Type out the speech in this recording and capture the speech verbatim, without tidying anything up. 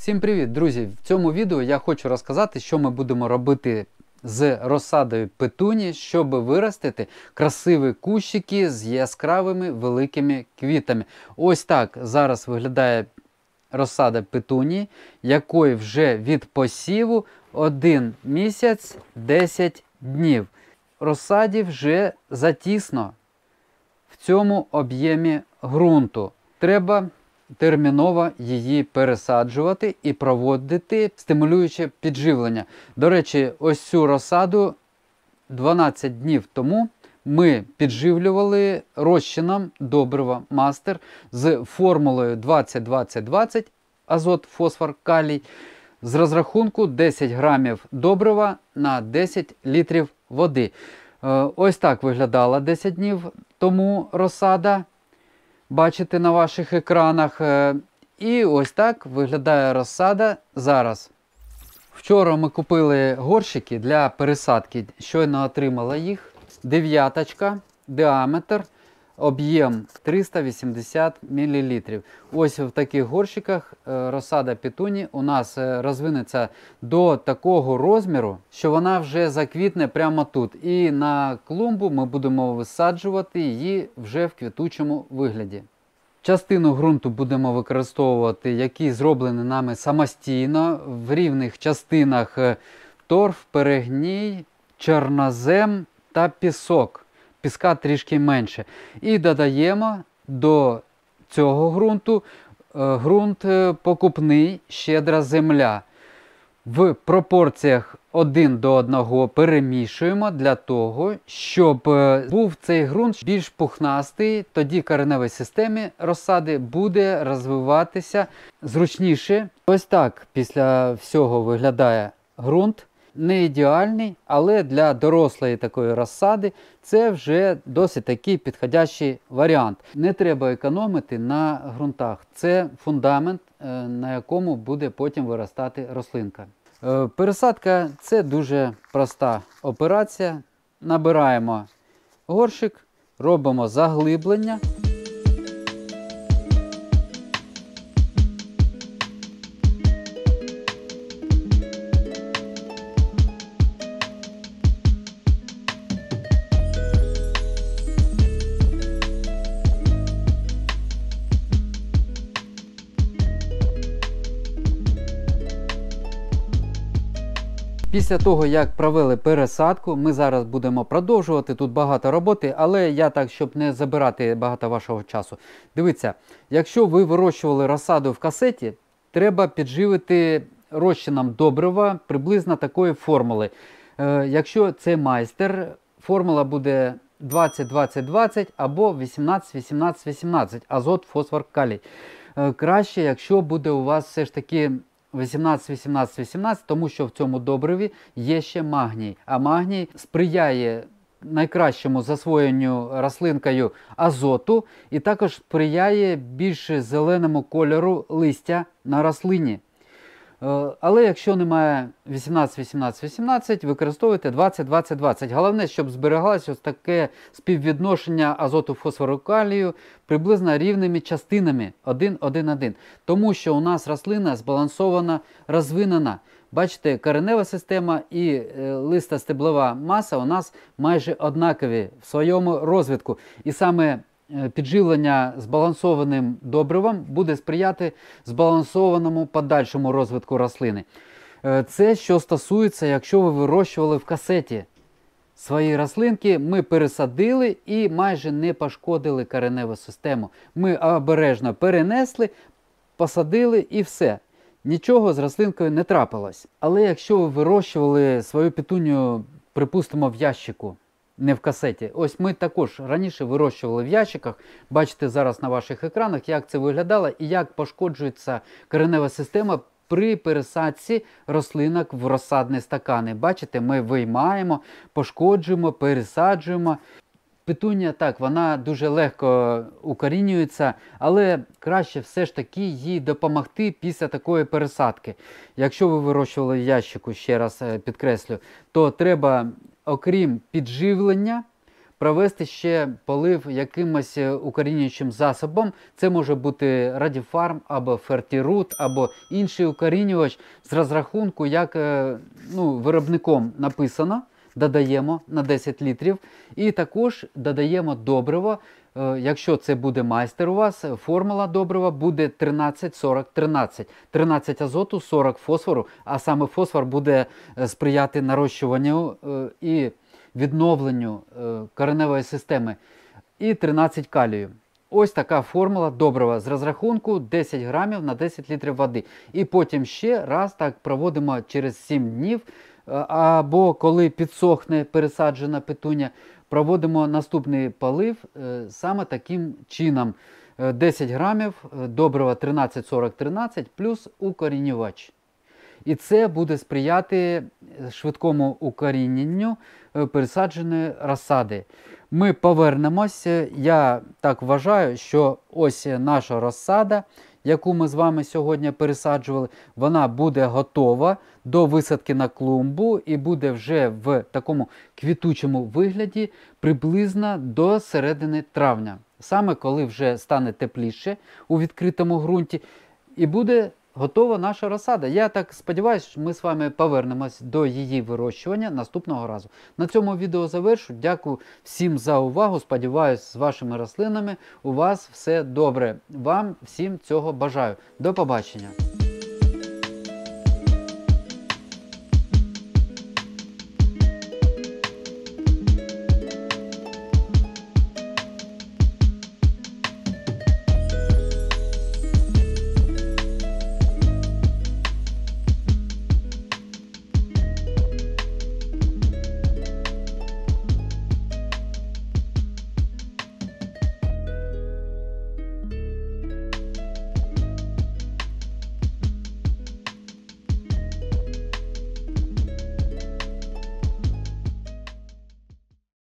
Всім привіт, друзі! В цьому відео я хочу розказати, що ми будемо робити з розсадою петунії, щоб виростити красиві кущики з яскравими великими квітами. Ось так зараз виглядає розсада петунії, якої вже від посіву один місяць десять днів. Розсаді вже затісно в цьому об'ємі ґрунту. Треба терміново її пересаджувати і проводити стимулююче підживлення. До речі, ось цю розсаду дванадцять днів тому ми підживлювали розчином добрива Мастер з формулою двадцять двадцять двадцять азот, фосфор, калій з розрахунку десять грамів добрива на десять літрів води. Ось так виглядала десять днів тому розсада. Бачите на ваших екранах. І ось так виглядає розсада зараз. Вчора ми купили горщики для пересадки. Щойно отримала їх. Дев'яточка, діаметр, об'єм триста вісімдесят мілілітрів. Ось в таких горщиках розсада петунії у нас розвинеться до такого розміру, що вона вже заквітне прямо тут. І на клумбу ми будемо висаджувати її вже в квітучому вигляді. Частину ґрунту будемо використовувати, який зроблений нами самостійно, в рівних частинах торф, перегній, чорнозем та пісок. Піска трішки менше. І додаємо до цього ґрунту ґрунт покупний, щедра земля. В пропорціях один до одного перемішуємо для того, щоб був цей ґрунт більш пухнастий, тоді кореневій системі розсади буде розвиватися зручніше. Ось так після всього виглядає ґрунт. Не ідеальний, але для дорослої такої розсади це вже досить такий підходящий варіант. Не треба економити на ґрунтах. Це фундамент, на якому буде потім виростати рослинка. Пересадка – це дуже проста операція. Набираємо горщик, робимо заглиблення. Після того, як провели пересадку, ми зараз будемо продовжувати. Тут багато роботи, але я так, щоб не забирати багато вашого часу. Дивіться, якщо ви вирощували розсаду в касеті, треба підживити розчином добрива приблизно такої формули. Е, якщо це майстер, формула буде двадцять двадцять двадцять або вісімнадцять вісімнадцять вісімнадцять азот, фосфор, калій. Е, краще, якщо буде у вас все ж таки вісімнадцять вісімнадцять вісімнадцять, тому що в цьому добриві є ще магній. А магній сприяє найкращому засвоєнню рослинкою азоту і також сприяє більш зеленому кольору листя на рослині. Але якщо немає вісімнадцять вісімнадцять вісімнадцять, використовуйте двадцять двадцять двадцять. Головне, щоб зберігалося ось таке співвідношення азоту, фосфору, калію приблизно рівними частинами один один один. Тому що у нас рослина збалансована, розвинена. Бачите, коренева система і листостеблова маса у нас майже однакові в своєму розвитку. І саме підживлення збалансованим добривом буде сприяти збалансованому подальшому розвитку рослини. Це що стосується, якщо ви вирощували в касеті свої рослинки, ми пересадили і майже не пошкодили кореневу систему. Ми обережно перенесли, посадили і все. Нічого з рослинкою не трапилось. Але якщо ви вирощували свою петунію, припустимо, в ящику, не в касеті. Ось ми також раніше вирощували в ящиках. Бачите зараз на ваших екранах, як це виглядало і як пошкоджується коренева система при пересадці рослинок в розсадні стакани. Бачите, ми виймаємо, пошкоджуємо, пересаджуємо. Петунія, так, вона дуже легко укорінюється, але краще все ж таки їй допомогти після такої пересадки. Якщо ви вирощували в ящику, ще раз підкреслю, то треба, окрім підживлення, провести ще полив якимось укорінюючим засобом. Це може бути Радіфарм або Фертірут, або інший укорінювач з розрахунку, як ну, виробником написано. Додаємо на десять літрів. І також додаємо добриво. Якщо це буде майстер у вас, формула добрива буде тринадцять сорок тринадцять. тринадцять азоту, сорок фосфору, а саме фосфор буде сприяти нарощуванню і відновленню кореневої системи. І тринадцять калію. Ось така формула добрива з розрахунку десять грамів на десять літрів води. І потім ще раз так проводимо через сім днів, або коли підсохне пересаджена петунія, проводимо наступний полив саме таким чином. десять грамів добрива тринадцять сорок тринадцять плюс укорінювач. І це буде сприяти швидкому укоріненню пересадженої розсади. Ми повернемося. Я так вважаю, що ось наша розсада, яку ми з вами сьогодні пересаджували, вона буде готова до висадки на клумбу і буде вже в такому квітучому вигляді приблизно до середини травня. Саме коли вже стане тепліше у відкритому ґрунті і буде готова наша розсада. Я так сподіваюся, що ми з вами повернемось до її вирощування наступного разу. На цьому відео завершу. Дякую всім за увагу. Сподіваюсь, з вашими рослинами у вас все добре. Вам всім цього бажаю. До побачення.